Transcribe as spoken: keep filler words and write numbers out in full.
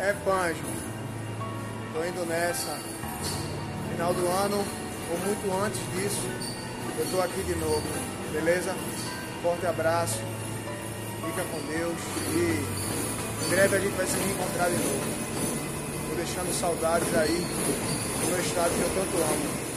É, Panjo. Tô indo nessa. Final do ano, ou muito antes disso, eu tô aqui de novo. Beleza? Forte abraço. Fica com Deus. E em breve a gente vai se reencontrar de novo. Tô deixando saudades aí do meu estado que eu tanto amo.